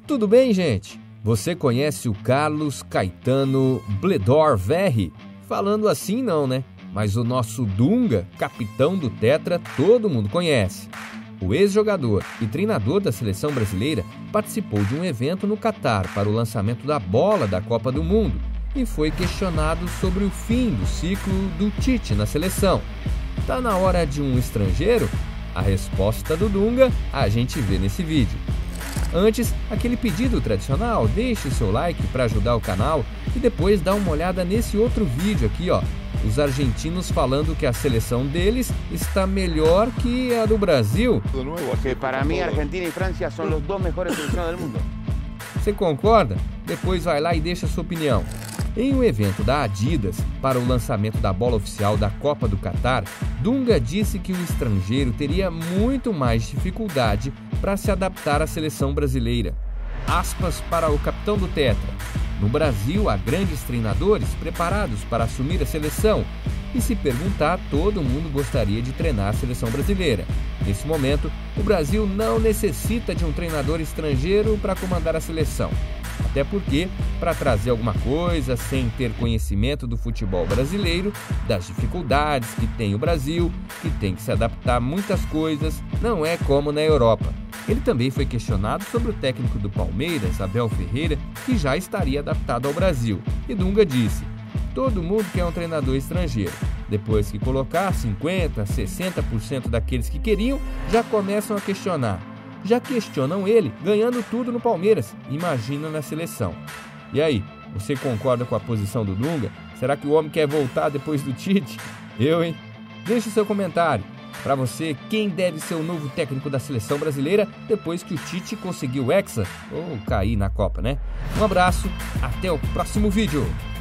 Tudo bem, gente? Você conhece o Carlos Caetano Bledor Verri? Falando assim não, né? Mas o nosso Dunga, capitão do Tetra, todo mundo conhece. O ex-jogador e treinador da seleção brasileira participou de um evento no Catar para o lançamento da bola da Copa do Mundo e foi questionado sobre o fim do ciclo do Tite na seleção. Tá na hora de um estrangeiro? A resposta do Dunga a gente vê nesse vídeo. Antes, aquele pedido tradicional, deixe o seu like para ajudar o canal e depois dá uma olhada nesse outro vídeo aqui, ó. Os argentinos falando que a seleção deles está melhor que a do Brasil. Porque para mim, Argentina e França são os dois melhores seleções do mundo. Você concorda? Depois vai lá e deixa a sua opinião. Em um evento da Adidas para o lançamento da bola oficial da Copa do Catar, Dunga disse que o estrangeiro teria muito mais dificuldade para se adaptar à seleção brasileira. Aspas para o capitão do Tetra. No Brasil, há grandes treinadores preparados para assumir a seleção e, se perguntar, todo mundo gostaria de treinar a seleção brasileira. Nesse momento, o Brasil não necessita de um treinador estrangeiro para comandar a seleção. Até porque, para trazer alguma coisa sem ter conhecimento do futebol brasileiro, das dificuldades que tem o Brasil, que tem que se adaptar a muitas coisas, não é como na Europa. Ele também foi questionado sobre o técnico do Palmeiras, Abel Ferreira, que já estaria adaptado ao Brasil. E Dunga disse: todo mundo quer um treinador estrangeiro. Depois que colocar 50%, 60% daqueles que queriam, já começam a questionar. Já questionam ele ganhando tudo no Palmeiras, imagina na seleção. E aí, você concorda com a posição do Dunga? Será que o homem quer voltar depois do Tite? Eu, hein? Deixe seu comentário. Para você, quem deve ser o novo técnico da seleção brasileira depois que o Tite conseguiu o Hexa ou cair na Copa, né? Um abraço, até o próximo vídeo.